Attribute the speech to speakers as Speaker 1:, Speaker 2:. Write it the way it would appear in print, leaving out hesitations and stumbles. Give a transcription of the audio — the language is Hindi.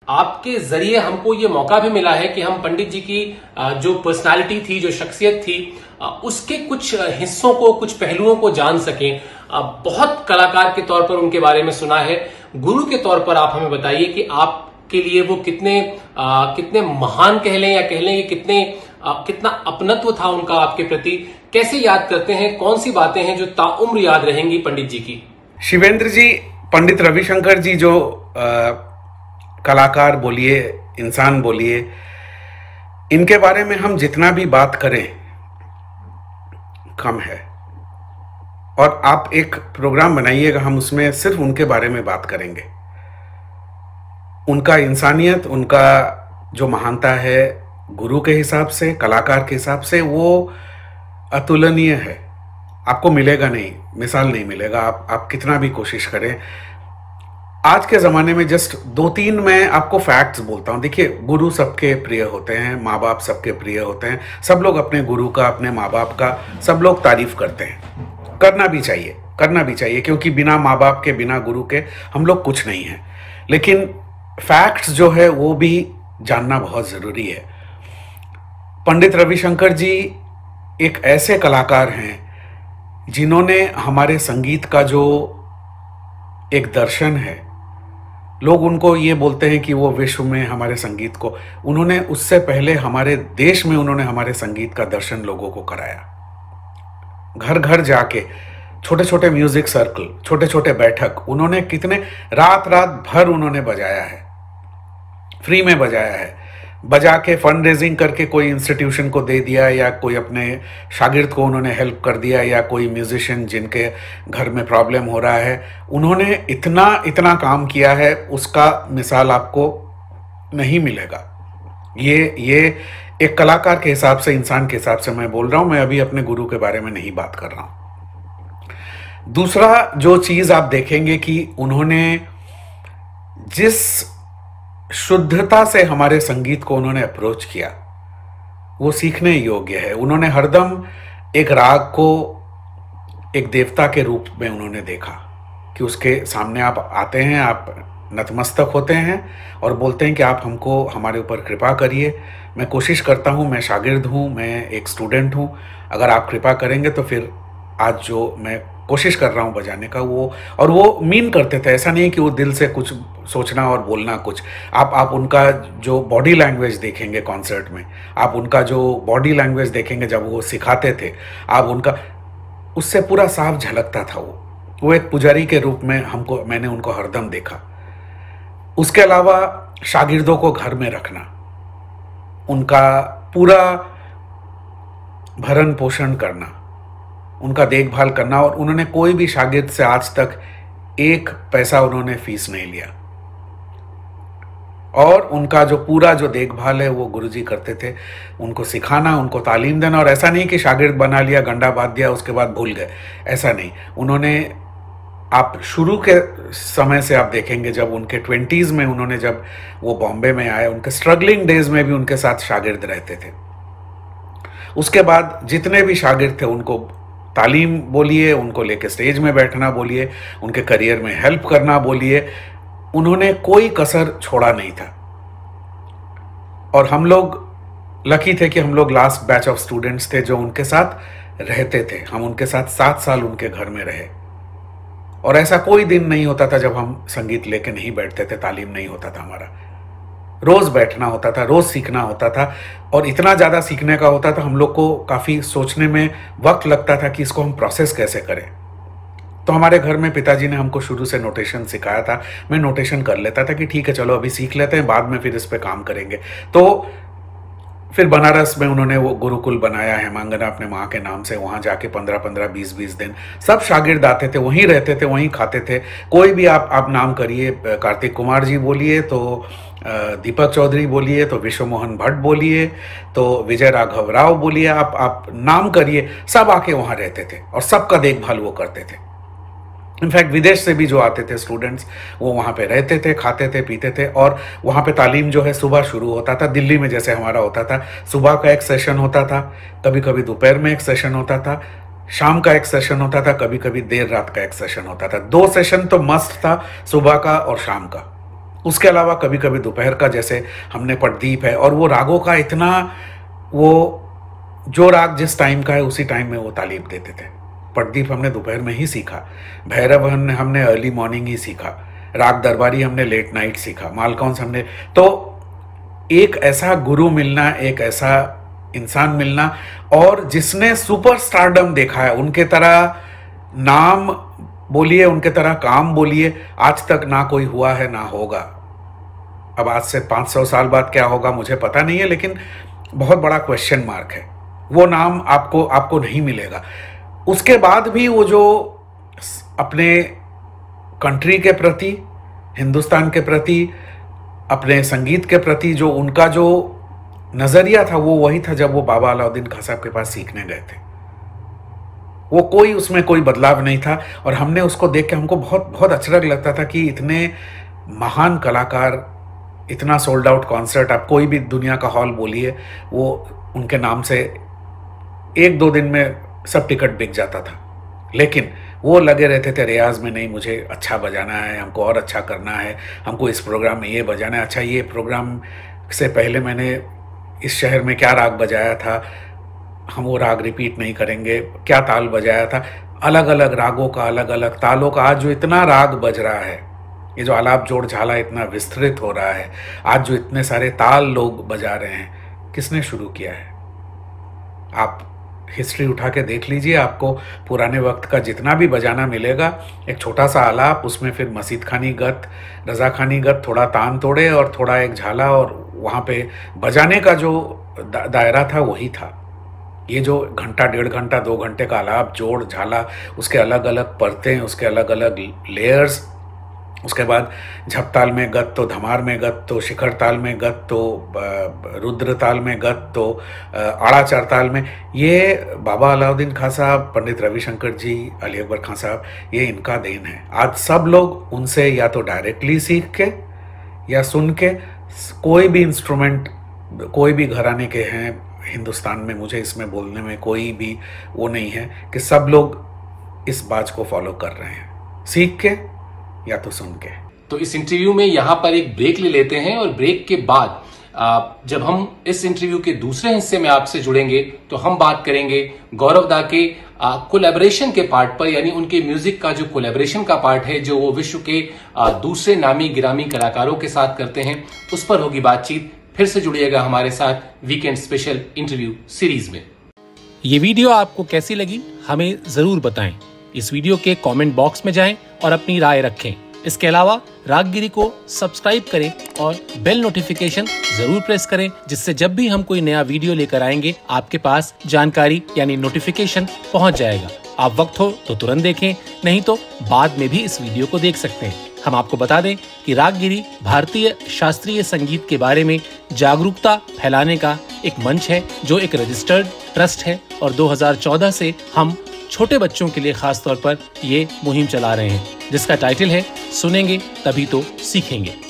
Speaker 1: आपके जरिए हमको ये मौका भी मिला है कि हम पंडित जी की जो पर्सनालिटी थी, जो शख्सियत थी, उसके कुछ हिस्सों को, कुछ पहलुओं को जान सकें। बहुत कलाकार के तौर पर उनके बारे में सुना है, गुरु के तौर पर आप हमें बताइए कि आपके लिए वो कितने महान कह लें या कह लें कि कितना अपनत्व था उनका आपके प्रति। कैसे याद करते हैं, कौन सी बातें हैं जो ताउम्र याद रहेंगी पंडित जी की?
Speaker 2: शिवेंद्र जी, पंडित रविशंकर जी जो कलाकार बोलिए, इंसान बोलिए, इनके बारे में हम जितना भी बात करें कम है। और आप एक प्रोग्राम बनाइएगा, हम उसमें सिर्फ उनके बारे में बात करेंगे। उनका इंसानियत, उनका जो महानता है गुरु के हिसाब से, कलाकार के हिसाब से, वो अतुलनीय है। आपको मिलेगा नहीं, मिसाल नहीं मिलेगा, आप कितना भी कोशिश करें। आज के ज़माने में जस्ट 2-3 मैं आपको फैक्ट्स बोलता हूँ। देखिए, गुरु सबके प्रिय होते हैं, माँ बाप सबके प्रिय होते हैं, सब लोग अपने गुरु का, अपने माँ बाप का सब लोग तारीफ करते हैं। करना भी चाहिए, क्योंकि बिना माँ बाप के, बिना गुरु के हम लोग कुछ नहीं हैं। लेकिन फैक्ट्स जो है वो भी जानना बहुत ज़रूरी है। पंडित रविशंकर जी एक ऐसे कलाकार हैं जिन्होंने हमारे संगीत का जो एक दर्शन है, लोग उनको ये बोलते हैं कि वो विश्व में हमारे संगीत को, उन्होंने उससे पहले हमारे देश में उन्होंने हमारे संगीत का दर्शन लोगों को कराया। घर घर जाके छोटे छोटे म्यूजिक सर्कल, छोटे छोटे बैठक, उन्होंने कितने रात भर उन्होंने बजाया है, फ्री में बजाया है। बजा के फंड रेजिंग करके कोई इंस्टीट्यूशन को दे दिया, या कोई अपने शागिर्द को उन्होंने हेल्प कर दिया, या कोई म्यूजिशियन जिनके घर में प्रॉब्लम हो रहा है, उन्होंने इतना काम किया है, उसका मिसाल आपको नहीं मिलेगा। ये एक कलाकार के हिसाब से, इंसान के हिसाब से मैं बोल रहा हूँ, मैं अभी अपने गुरु के बारे में नहीं बात कर रहा हूँ। दूसरा जो चीज़ आप देखेंगे कि उन्होंने जिस शुद्धता से हमारे संगीत को उन्होंने अप्रोच किया, वो सीखने योग्य है। उन्होंने हरदम एक राग को एक देवता के रूप में उन्होंने देखा कि उसके सामने आप आते हैं, आप नतमस्तक होते हैं और बोलते हैं कि आप हमको, हमारे ऊपर कृपा करिए। मैं कोशिश करता हूँ, मैं शागिर्द हूँ, मैं एक स्टूडेंट हूँ, अगर आप कृपा करेंगे तो फिर आज जो मैं कोशिश कर रहा हूँ बजाने का, वो मीन करते थे। ऐसा नहीं कि वो दिल से कुछ सोचना और बोलना कुछ। आप उनका जो बॉडी लैंग्वेज देखेंगे कॉन्सर्ट में, आप उनका जो बॉडी लैंग्वेज देखेंगे जब वो सिखाते थे, आप उनका, उससे पूरा साफ झलकता था। वो एक पुजारी के रूप में मैंने उनको हरदम देखा। उसके अलावा शागिर्दों को घर में रखना, उनका पूरा भरण पोषण करना, उनका देखभाल करना, और उन्होंने कोई भी शागिर्द से आज तक एक पैसा उन्होंने फीस नहीं लिया। और उनका जो पूरा जो देखभाल है वो गुरुजी करते थे। उनको सिखाना, उनको तालीम देना, और ऐसा नहीं कि शागिर्द बना लिया, गंडा बांध दिया, उसके बाद भूल गए, ऐसा नहीं। उन्होंने, आप शुरू के समय से आप देखेंगे, जब उनके 20s में उन्होंने, जब वो बॉम्बे में आए, उनके स्ट्रगलिंग डेज में भी उनके साथ शागिर्द रहते थे। उसके बाद जितने भी शागिर्द थे उनको तालीम बोलिए, उनको लेके स्टेज में बैठना बोलिए, उनके करियर में हेल्प करना बोलिए, उन्होंने कोई कसर छोड़ा नहीं था। और हम लोग लकी थे कि हम लोग लास्ट बैच ऑफ स्टूडेंट्स थे जो उनके साथ रहते थे। हम उनके साथ 7 साल उनके घर में रहे, और ऐसा कोई दिन नहीं होता था जब हम संगीत लेके नहीं बैठते थे, तालीम नहीं होता था हमारा। रोज बैठना होता था, रोज सीखना होता था, और इतना ज़्यादा सीखने का होता था, हम लोग को काफ़ी सोचने में वक्त लगता था कि इसको हम प्रोसेस कैसे करें। तो हमारे घर में पिताजी ने हमको शुरू से नोटेशन सिखाया था। मैं नोटेशन कर लेता था कि ठीक है, चलो अभी सीख लेते हैं, बाद में फिर इस पे काम करेंगे। तो फिर बनारस में उन्होंने वो गुरुकुल बनाया, हेमांगना अपने माँ के नाम से। वहाँ जाके 15-15, 20-20 दिन सब शागिर्द आते थे, वहीं रहते थे, वहीं खाते थे। कोई भी आप नाम करिए, कार्तिक कुमार जी बोलिए तो दीपक चौधरी बोलिए, तो विश्व मोहन भट्ट बोलिए, तो विजय राघव राव बोलिए, आप नाम करिए, सब आके वहाँ रहते थे और सबका देखभाल वो करते थे। इनफैक्ट विदेश से भी जो आते थे स्टूडेंट्स, वो वहाँ पे रहते थे, खाते थे, पीते थे। और वहाँ पे तालीम जो है सुबह शुरू होता था, दिल्ली में जैसे हमारा होता था, सुबह का एक सेशन होता था, कभी कभी दोपहर में एक सेशन होता था, शाम का एक सेशन होता था, कभी कभी देर रात का एक सेशन होता था। 2 सेशन तो मस्ट था, सुबह का और शाम का। उसके अलावा कभी कभी दोपहर का, जैसे हमने पटदीप है, और वो रागों का इतना, वो जो राग जिस टाइम का है उसी टाइम में वो तालीम देते थे। पटदीप हमने दोपहर में ही सीखा, भैरव हमने अर्ली मॉर्निंग ही सीखा, राग दरबारी हमने लेट नाइट सीखा, मालकौंस हमने। तो एक ऐसा गुरु मिलना, एक ऐसा इंसान मिलना, और जिसने सुपर स्टारडम देखा है, उनके तरह नाम बोलिए, उनके तरह काम बोलिए, आज तक ना कोई हुआ है ना होगा। अब आज से 500 साल बाद क्या होगा मुझे पता नहीं है, लेकिन बहुत बड़ा क्वेश्चन मार्क है। वो नाम आपको नहीं मिलेगा। उसके बाद भी वो जो अपने कंट्री के प्रति, हिंदुस्तान के प्रति, अपने संगीत के प्रति जो उनका जो नज़रिया था, वो वही था जब वो बाबा अलाउद्दीन खां साहब के पास सीखने गए थे। वो कोई, उसमें कोई बदलाव नहीं था। और हमने उसको देख के हमको बहुत बहुत अचरज लगता था कि इतने महान कलाकार, इतना सोल्ड आउट कॉन्सर्ट, आप कोई भी दुनिया का हॉल बोलिए, वो उनके नाम से 1-2 दिन में सब टिकट बिक जाता था। लेकिन वो लगे रहते थे रियाज में, नहीं मुझे अच्छा बजाना है, हमको और अच्छा करना है, हमको इस प्रोग्राम में ये बजाना है, अच्छा ये प्रोग्राम से पहले मैंने इस शहर में क्या राग बजाया था, हम वो राग रिपीट नहीं करेंगे, क्या ताल बजाया था। अलग अलग रागों का, अलग अलग तालों का, आज जो इतना राग बज रहा है, ये जो आलाप जोड़ झाला इतना विस्तृत हो रहा है, आज जो इतने सारे ताल लोग बजा रहे हैं, किसने शुरू किया है? आप हिस्ट्री उठा के देख लीजिए, आपको पुराने वक्त का जितना भी बजाना मिलेगा, एक छोटा सा आलाप, उसमें फिर मसीद खानी गत, रजा खानी गत, थोड़ा तान तोड़े और थोड़ा एक झाला, और वहाँ पे बजाने का जो दायरा था वही था। ये जो घंटा, 1.5 घंटा, 2 घंटे का आलाप जोड़ झाला, उसके अलग अलग परतें, उसके अलग अलग लेयर्स, उसके बाद झप ताल में गत, तो धमार में गत, तो शिखर ताल में गत, तो रुद्र ताल में गत, तो आड़ा चार ताल में। ये बाबा अलाउद्दीन खां साहब, पंडित रविशंकर जी, अली अकबर खां साहब, ये इनका देन है। आज सब लोग उनसे या तो डायरेक्टली सीख के या सुन के, कोई भी इंस्ट्रूमेंट, कोई भी घराने के हैं हिंदुस्तान में, मुझे इसमें बोलने में कोई भी वो नहीं है कि सब लोग इस बात को फॉलो कर रहे हैं, सीख के या तो सुन के।
Speaker 1: तो इस इंटरव्यू में यहाँ पर एक ब्रेक ले लेते हैं, और ब्रेक के बाद जब हम इस इंटरव्यू के दूसरे हिस्से में आपसे जुड़ेंगे तो हम बात करेंगे गौरव दा के कोलैबोरेशन के पार्ट पर, यानी उनके म्यूजिक का जो कोलैबोरेशन का पार्ट है, जो वो विश्व के दूसरे नामी गिरामी कलाकारों के साथ करते हैं, उस पर होगी बातचीत। फिर से जुड़िएगा हमारे साथ वीकेंड स्पेशल इंटरव्यू सीरीज में। ये वीडियो आपको कैसी लगी हमें जरूर बताएं। इस वीडियो के कमेंट बॉक्स में जाएं और अपनी राय रखें। इसके अलावा रागगिरी को सब्सक्राइब करें और बेल नोटिफिकेशन जरूर प्रेस करें, जिससे जब भी हम कोई नया वीडियो लेकर आएंगे आपके पास जानकारी यानी नोटिफिकेशन पहुंच जाएगा। आप वक्त हो तो तुरंत देखें, नहीं तो बाद में भी इस वीडियो को देख सकते हैं। हम आपको बता दें कि रागगिरी भारतीय शास्त्रीय संगीत के बारे में जागरूकता फैलाने का एक मंच है, जो एक रजिस्टर्ड ट्रस्ट है, और 2014 से हम छोटे बच्चों के लिए खास तौर पर ये मुहिम चला रहे हैं, जिसका टाइटल है सुनेंगे तभी तो सीखेंगे।